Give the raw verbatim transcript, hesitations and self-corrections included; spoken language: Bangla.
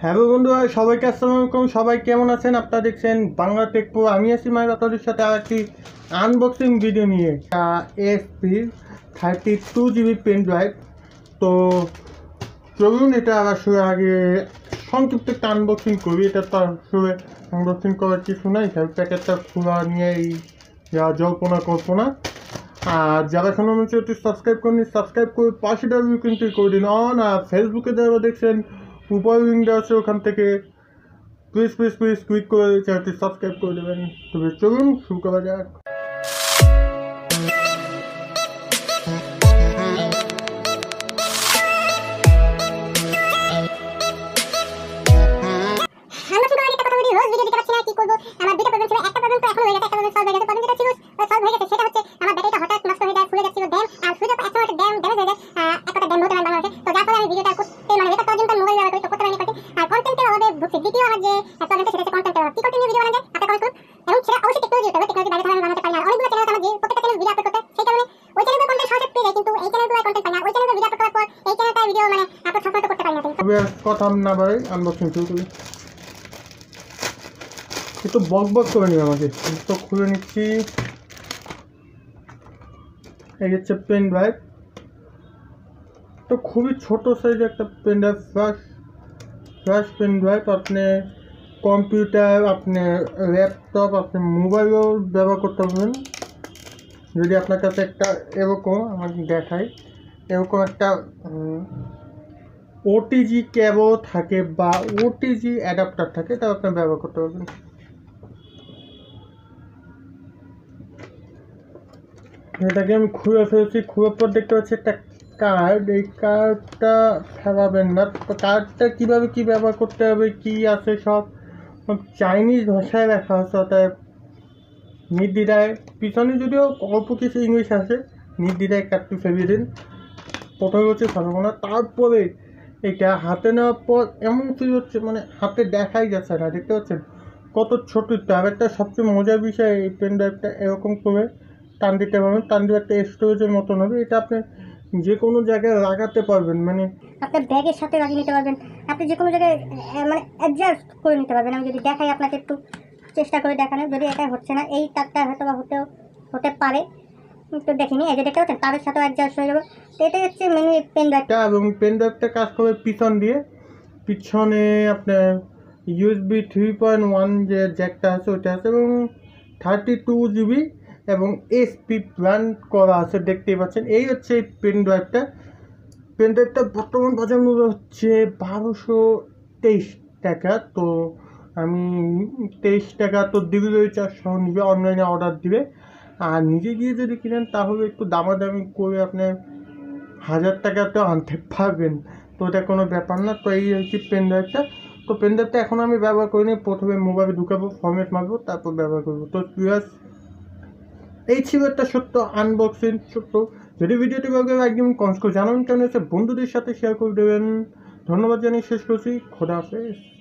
হ্যালো বন্ধুরা, সবাইকে আসসালামু আলাইকুম। সবাই কেমন আছেন? আপনারা দেখছেন বাংলা টেক প্রো। আমি আছি মায়ের আপনাদের সাথে আর একটি আনবক্সিং ভিডিও নিয়ে। SP thirty two GB pen drive. তো চলুন এটা আসলে আগে সংক্ষিপ্ত একটা আনবক্সিং করি। এটা তো আসলে আনবক্সিং করার কিছু নাই, তাই প্যাকেটটা খোলা নিয়েই যা জল্পনা কল্পনা। আর যারা এখন হচ্ছে একটু সাবস্ক্রাইব করেনি, সাবস্ক্রাইব করে পাশে ডাব্লিউ কিন্তু করে দিন অন। আর ফেসবুকে যারা দেখছেন উপর লিঙ্ক দেওয়া আছে, ওখান থেকে প্লিজ প্লিজ প্লিজ ক্লিক করে চ্যানেলটি সাবস্ক্রাইব করে দেবেন। তবে চলুন শুরু করা যাক। কথা না বাড়াই আনবক্সিং শুরু করি। একটু বক বক করে নিই, আমাকে তো খুলে নিচ্ছি। এই হচ্ছে পেন ড্রাইভ। তো খুবই ছোট সাইজ একটা pen drive, flash flash pen drive. আপনি কম্পিউটার, আপনি ল্যাপটপ, আপনি মোবাইলও ব্যবহার করতে পারবেন। যদি আপনার কাছে একটা এরকম আমাকে দেখাই, এরকম একটা ওটিজি কেবল থাকে বা ওটিজি অ্যাডাপ্টার থাকে, তা আপনি ব্যবহার করতে পারবেন। এটাকে আমি খুলে ফেলছি। খুলের পর দেখতে পাচ্ছি একটা কার্ড। এই কার্ডটা ফেলাবেন না। কার্ডটা কীভাবে কী ব্যবহার করতে হবে, কী আছে সব চাইনিজ ভাষায় লেখা আছে, অর্থাৎ নির্দ্বিধায়। পিছনে যদিও অল্প কিছু ইংলিশ আছে, নির্দ্বিধায় কার্ডটি ফেলিয়ে দিন। প্রথমে হচ্ছে ফেলাবো না। তারপরে এটা হাতে নেওয়ার পর এমন ফিল হচ্ছে, মানে হাতে দেখাই যাচ্ছে না। দেখতে পাচ্ছেন কত ছোট। আর একটা সবচেয়ে মজার বিষয়, এই পেন ড্রাইভটা এরকম করে টান দিতে পারবেন। টান দিয়ে একটা স্টোরেজের মতন হবে। এটা আপনি যে কোনো জায়গায় লাগাতে পারবেন, মানে আপনার ব্যাগের সাথে লাগিয়ে নিতে পারবেন। আপনি যে কোনো জায়গায় মানে অ্যাডজাস্ট করে নিতে পারবেন। আমি যদি দেখাই আপনাকে, একটু চেষ্টা করে দেখানোর, যদি এটা হচ্ছে না, এই তারটা হয়তো বা হতেও হতে পারে, তো দেখিনি। এই যে দেখতে পাচ্ছেন তারের সাথেও অ্যাডজাস্ট হয়ে যাবে। তো এটাই হচ্ছে মেনু পেন ড্রাইভটা। এবং পেন ড্রাইভটা কাজ করবে পিছন দিয়ে। পিছনে আপনার ইউএসবি থ্রি পয়েন্ট ওয়ান যে জ্যাকটা আছে ওইটা আছে, এবং থার্টি টু জিবি এবং এসপি প্ল্যান করা আছে, দেখতেই পাচ্ছেন। এই হচ্ছে এই পেন ড্রাইভটা। পেন ড্রাইভটা বর্তমান বাজার মূল্য হচ্ছে বারোশো তেইশ টাকা। তো আমি তেইশ টাকা তো ডেলিভারি চার্জ সহ নিবে, অনলাইনে অর্ডার দিবে। আর নিজে গিয়ে যদি কিনেন তাহলে একটু দামাদামি করে আপনার হাজার টাকাতেও আনতে পারবেন। তো এটা কোনো ব্যাপার না। তো এই হচ্ছে পেন ড্রাইভটা। তো পেন ড্রাইভটা এখন আমি ব্যবহার করিনি। প্রথমে মোবাইলে ঢুকাবো, ফরম্যাট মারবো, তারপর ব্যবহার করবো। তো প্লাস এই ছিল একটা ছোট্ট আনবক্সিং। ছোট্ট যদি ভিডিওটি ভালো লাগে একদম কমেন্ট করে জানাবেন, কেমন হচ্ছে বন্ধুদের সাথে শেয়ার করে দেবেন। ধন্যবাদ জানিয়ে শেষ করছি। খোদা হাফেজ।